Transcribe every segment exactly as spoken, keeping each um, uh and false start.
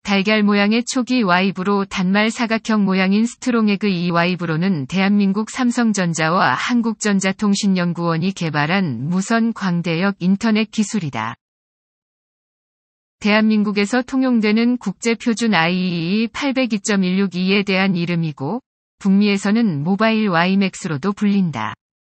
달걀 모양의 초기 와이브로 단말 사각형 모양인 스트롱에그 이 와이브로는 대한민국 삼성전자와 한국전자통신연구원이 개발한 무선 광대역 인터넷 기술이다. 대한민국에서 통용되는 국제표준 아이이이 팔공이 점 일육이에 대한 이름이고, 북미에서는 모바일 와이맥스로도 불린다.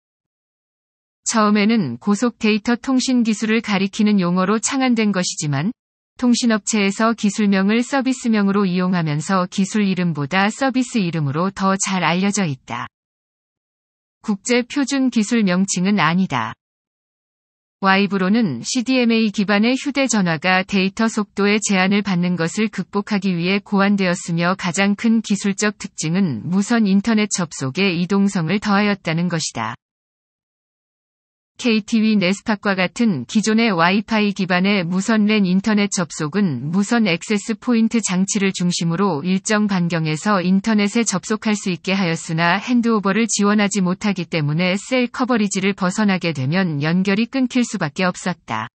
처음에는 고속 데이터 통신 기술을 가리키는 용어로 창안된 것이지만, 통신업체에서 기술명을 서비스명으로 이용하면서 기술 이름보다 서비스 이름으로 더 잘 알려져 있다. 국제 표준 기술 명칭은 아니다. 와이브로는 씨디엠에이 기반의 휴대전화가 데이터 속도의 제한을 받는 것을 극복하기 위해 고안되었으며 가장 큰 기술적 특징은 무선 인터넷 접속에 이동성을 더하였다는 것이다. 케이티위 네스팟과 같은 기존의 와이파이 기반의 무선 랜 인터넷 접속은 무선 액세스 포인트 장치를 중심으로 일정 반경에서 인터넷에 접속할 수 있게 하였으나 핸드오버를 지원하지 못하기 때문에 셀 커버리지를 벗어나게 되면 연결이 끊길 수밖에 없었다.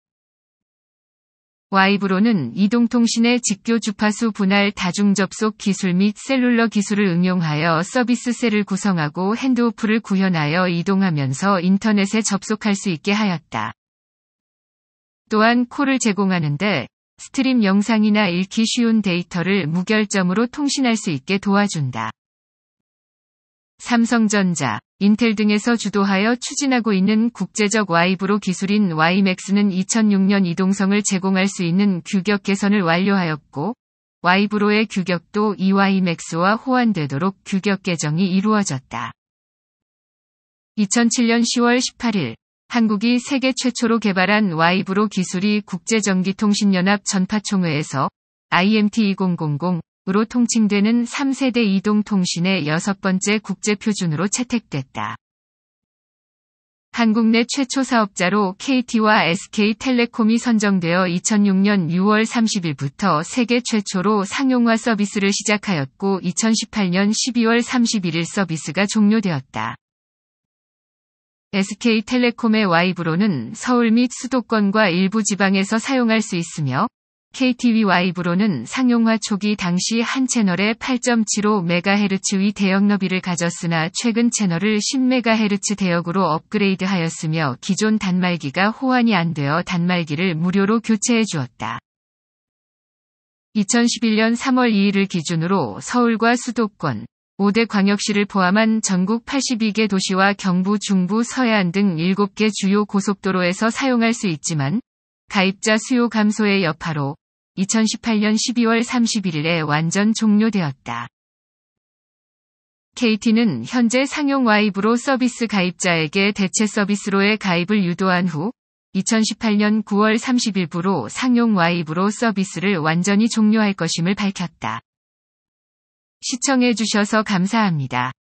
와이브로는 이동통신의 직교 주파수 분할 다중접속 기술 및 셀룰러 기술을 응용하여 서비스 셀을 구성하고 핸드오프를 구현하여 이동하면서 인터넷에 접속할 수 있게 하였다. 또한 콜을 제공하는데 스트림 영상이나 읽기 쉬운 데이터를 무결점으로 통신할 수 있게 도와준다. 삼성전자, 인텔 등에서 주도하여 추진하고 있는 국제적 와이브로 기술인 와이맥스는 이천육 년 이동성을 제공할 수 있는 규격 개선을 완료하였고, 와이브로의 규격도 이와이맥스와 호환되도록 규격 개정이 이루어졌다. 이천칠 년 시월 십팔일, 한국이 세계 최초로 개발한 와이브로 기술이 국제전기통신연합 전파총회에서 아이엠티 이천백 으로 통칭되는 삼 세대 이동통신의 여섯 번째 국제표준으로 채택됐다. 한국 내 최초 사업자로 케이티와 에스케이텔레콤이 선정되어 이천육 년 유월 삼십일부터 세계 최초로 상용화 서비스를 시작하였고 이천십팔 년 십이월 삼십일일 서비스가 종료되었다. 에스케이텔레콤의 와이브로는 서울 및 수도권과 일부 지방에서 사용할 수 있으며, 케이티위 와이브로는 상용화 초기 당시 한 채널에 팔 점 칠오 메가헤르츠의 대역 너비를 가졌으나 최근 채널을 십 메가헤르츠 대역으로 업그레이드하였으며 기존 단말기가 호환이 안 되어 단말기를 무료로 교체해 주었다. 이천십일 년 삼월 이일을 기준으로 서울과 수도권, 오 대 광역시를 포함한 전국 팔십이 개 도시와 경부, 중부, 서해안 등 일곱 개 주요 고속도로에서 사용할 수 있지만, 가입자 수요 감소의 여파로 이천십팔 년 십이월 삼십일일에 완전 종료되었다. 케이티는 현재 상용 와이브로 서비스 가입자에게 대체 서비스로의 가입을 유도한 후 이천십팔 년 구월 삼십일부로 상용 와이브로 서비스를 완전히 종료할 것임을 밝혔다. 시청해 주셔서 감사합니다.